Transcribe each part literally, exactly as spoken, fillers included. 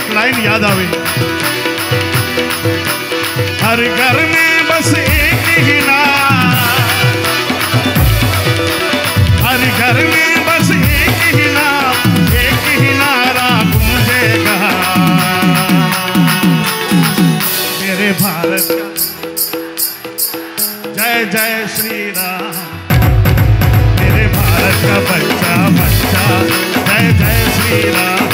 एक लाइन याद आई, हर घर में बस एक ही नाम, हर घर में बस एक ही नाम, एक ही नारा गूंजेगा मेरे भारत का, जय जय श्री राम। मेरे भारत का बच्चा बच्चा, जय जय श्री राम।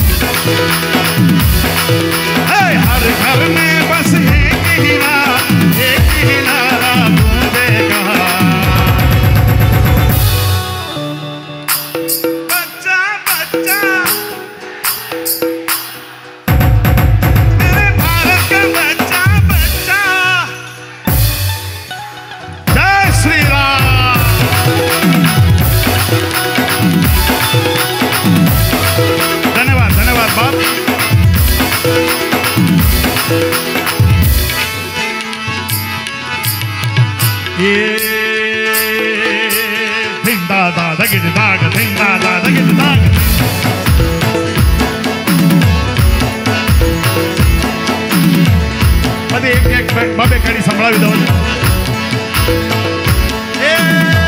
हर घर में बस एक ही नाम, एक ही नारा गूंजेगा बच्चा बच्चा, मेरे भारत का बच्चा बच्चा, जय श्री राम। धन्यवाद धन्यवाद बाप। ये धिंग दादा दगिद दाग, धिंग दादा दगिद दाग। बधे एक एक बाबे कड़ी संभळावी दो। ए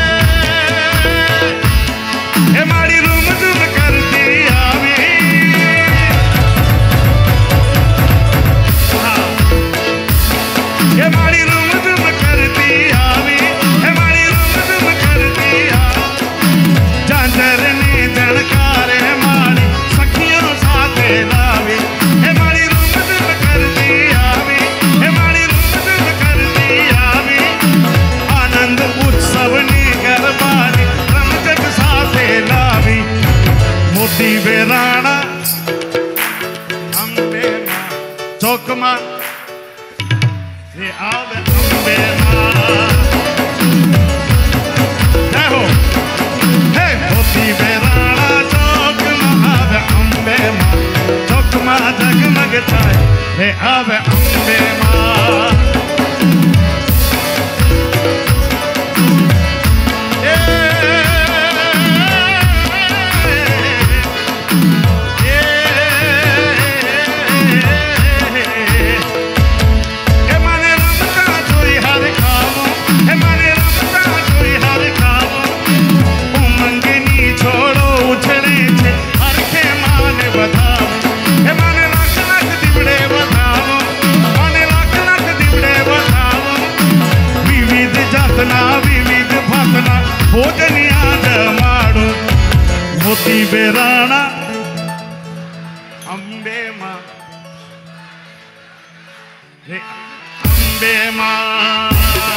ए माड़ी रूम झूम करती आवी, ए माड़ी रूम झूम करती आवी, ए माड़ी रूम झूम करती आवी। झांझर ने झणकारे माड़ी सखियों साथे लावी, ए माड़ी रूम झूम करती आवी, ए माड़ी रूम झूम करती आवी। आनंद उत्सव ने गरबा ने रमजग साथे लावी। मोती बेराणा अंबे मां चौक मां रे आवे अंबे मां, जय हो। हे मोती बेराणा चौक मां आवे अंबे मां, चौक मां जगमग छाए रे आवे अंबे मां। विविध भातना भोजनिया जमाड़ो। मोती बेराणा अंबे मां रे अंबे मां।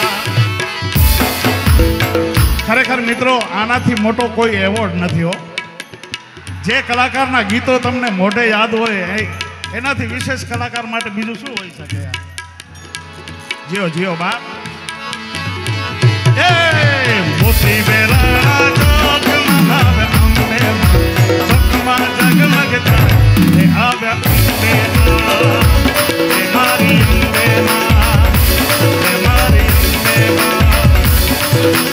खरेखर मित्रों आनाथी मोटो कोई एवोर्ड नहीं हो। जे कलाकारना गीतो तमने मोढे याद होय एनाथी विशेष कलाकार माटे बीजું શું હોઈ શકે યાર। जियो जियो बाप। Yeah!